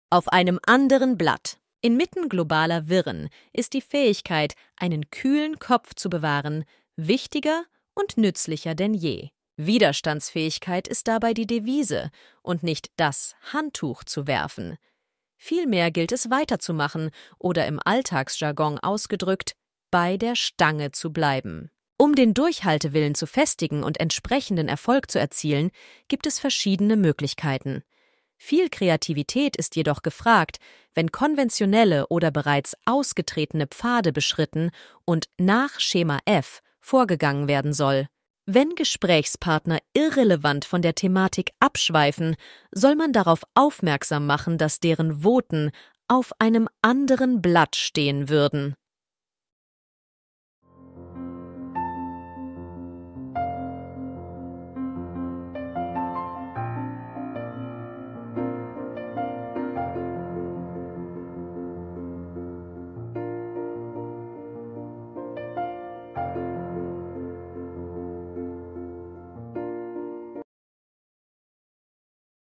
Auf einem anderen Blatt. Inmitten globaler Wirren ist die Fähigkeit, einen kühlen Kopf zu bewahren, wichtiger und nützlicher denn je. Widerstandsfähigkeit ist dabei die Devise und nicht das Handtuch zu werfen. Vielmehr gilt es weiterzumachen oder im Alltagsjargon ausgedrückt, bei der Stange zu bleiben. Um den Durchhaltewillen zu festigen und entsprechenden Erfolg zu erzielen, gibt es verschiedene Möglichkeiten. Viel Kreativität ist jedoch gefragt, wenn konventionelle oder bereits ausgetretene Pfade beschritten und nach Schema F vorgegangen werden soll. Wenn Gesprächspartner irrelevant von der Thematik abschweifen, soll man darauf aufmerksam machen, dass deren Voten auf einem anderen Blatt stehen würden.